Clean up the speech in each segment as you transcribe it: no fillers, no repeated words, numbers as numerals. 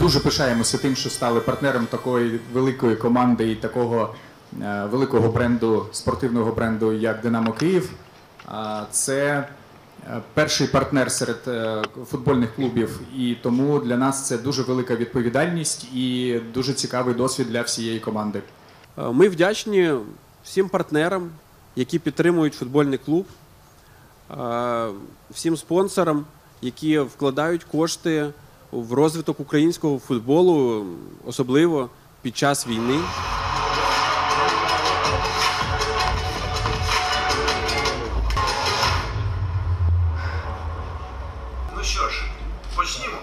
дуже пишаємося тим, що стали партнером такої великої команди і такого великого бренду, спортивного бренду, як «Динамо Київ». Це перший партнер серед футбольних клубів, і тому для нас це дуже велика відповідальність і дуже цікавий досвід для всієї команди. Ми вдячні всім партнерам, які підтримують футбольний клуб, всім спонсорам, які вкладають кошти в розвиток українського футболу, особливо під час війни. Ну що ж, почнімо.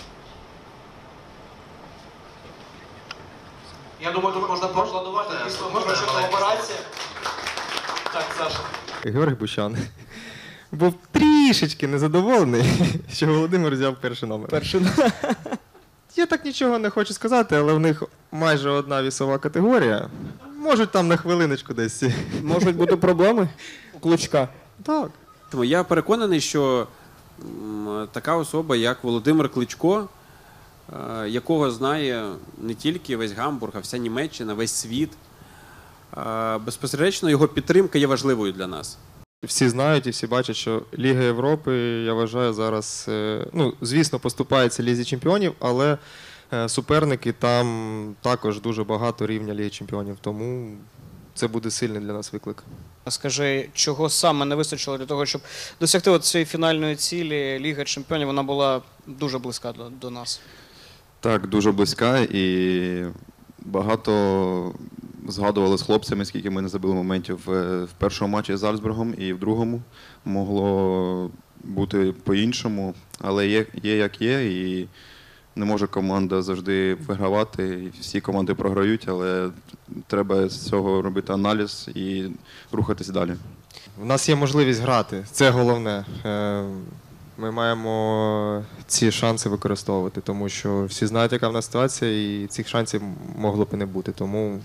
Я думаю, тут можна поаплодувати. Дійсно, прочутна операція. Так, Саша. Георгій Бущан був трішечки незадоволений, що Володимир взяв перший номер. Я так нічого не хочу сказати, але в них майже одна вісова категорія. Можуть там на хвилиночку десь. Можуть бути проблеми у Кличка. Так. Тому я переконаний, що така особа, як Володимир Кличко, якого знає не тільки весь Гамбург, а вся Німеччина, весь світ, безпосередньо його підтримка є важливою для нас. Всі знають і всі бачать, що Ліга Європи, я вважаю, зараз, ну, звісно, поступається Лізі Чемпіонів, але суперники там також дуже багато рівня Ліги Чемпіонів, тому це буде сильний для нас виклик. Скажи, чого саме не вистачило для того, щоб досягти цієї фінальної цілі Ліги Чемпіонів? Вона була дуже близька до нас. Так, дуже близька, і багато згадували з хлопцями, скільки ми не забили моментів в першому матчі з Зальцбургом і в другому. Могло бути по-іншому, але є як є, і не може команда завжди вигравати. Всі команди програють, але треба з цього робити аналіз і рухатись далі. У нас є можливість грати, це головне. Ми маємо ці шанси використовувати, тому що всі знають, яка в нас ситуація, і цих шансів могло б і не бути. Тому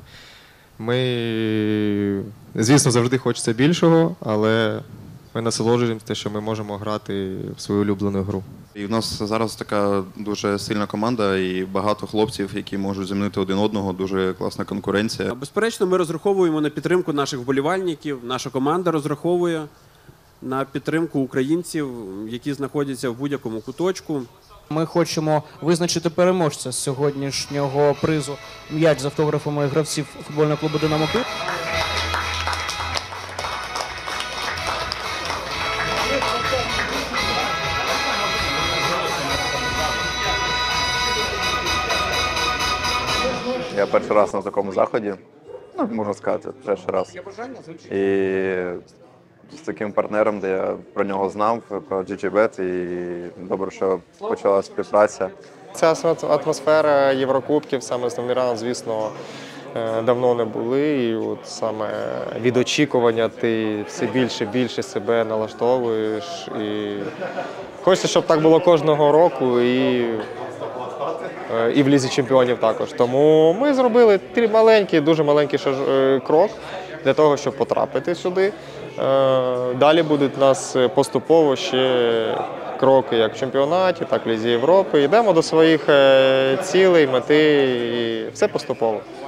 ми, звісно, завжди хочеться більшого, але ми насолоджуємося те, що ми можемо грати в свою улюблену гру. І в нас зараз така дуже сильна команда і багато хлопців, які можуть замінити один одного, дуже класна конкуренція. Безперечно, ми розраховуємо на підтримку наших вболівальників, наша команда розраховує на підтримку українців, які знаходяться в будь-якому куточку. Ми хочемо визначити переможця з сьогоднішнього призу «М'яч з автографами гравців футбольного клубу «Динамо Київ». Я перший раз на такому заході, ну, можна сказати, перший раз. І з таким партнером, де я про нього знав, про GGBet, і добре, що почала співпраця. Ця атмосфера Єврокубків, саме основний раунд, звісно, давно не були. І от саме від очікування ти все більше і більше себе налаштовуєш. І хочеться, щоб так було кожного року і в Лізі Чемпіонів також. Тому ми зробили дуже маленький крок для того, щоб потрапити сюди. Далі будуть у нас поступово ще кроки як в чемпіонаті, так і в Лізі Європи. Йдемо до своїх цілей, мети і все поступово.